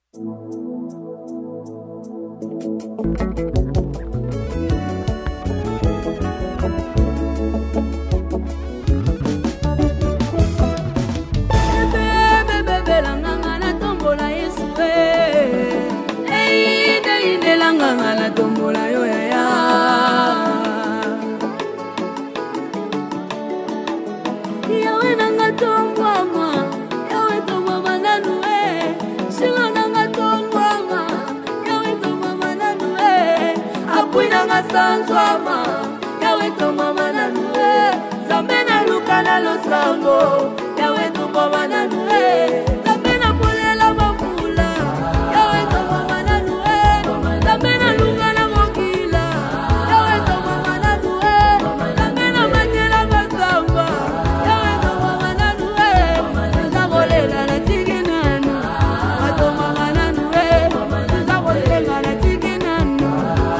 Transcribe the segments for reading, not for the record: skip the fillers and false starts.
Sanzwama, yawe to mama na nue, zamena luka na losango, yawe to mama na nue, zamena pole la mafula, yawe to mama na nue, zamena luka na mokila, yawe to mama na nue, zamena manjela basamba, yawe to mama na nue, zabolela na tiginana, ato mama na nue, zabolela na tiginana.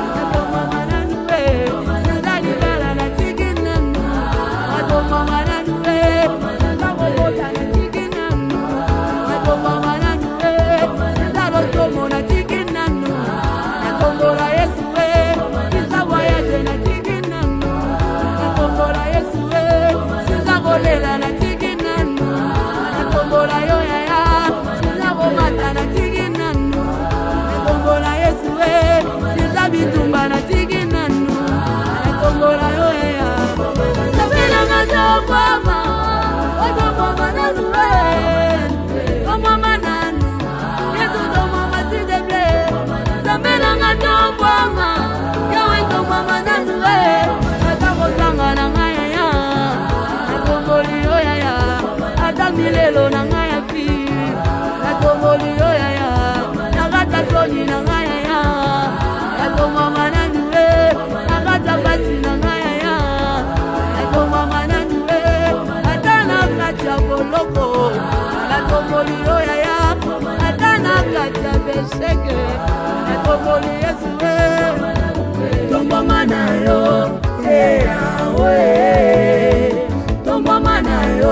Milelo na ngaya fi na tomoli yo ya ya na gata soni na ngaya ya na to mama na nue na gata basi na ngaya ya na to mama na nue atana kacha boloko na tomoli yo ya ya atana kacha besheke na tomoli yesu to mama na yo we to mama na yo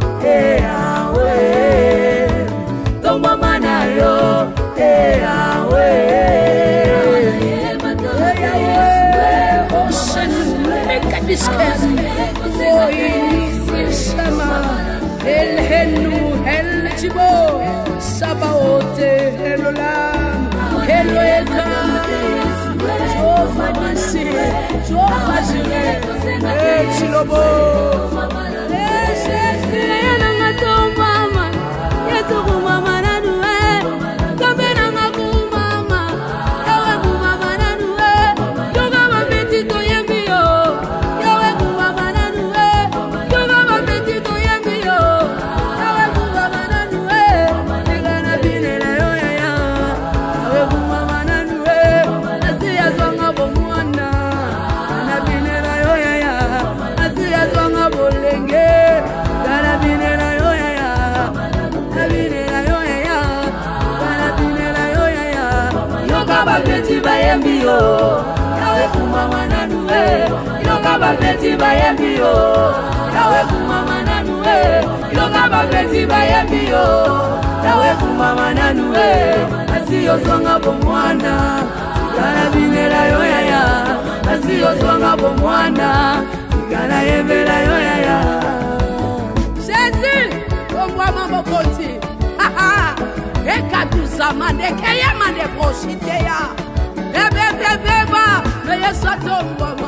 Tomba manayo, bayembio yawe kumama nanue iloka babeti bayembio yawe kumama nanue iloka babeti bayembio yawe kumama nanue asiyo songa bomwana kana binela yo yaya asiyo songa bomwana kana yembela yo yaya Jésus komwa mambo koti ekatuza mande kaya mande koshite ya Beba, me yesatombo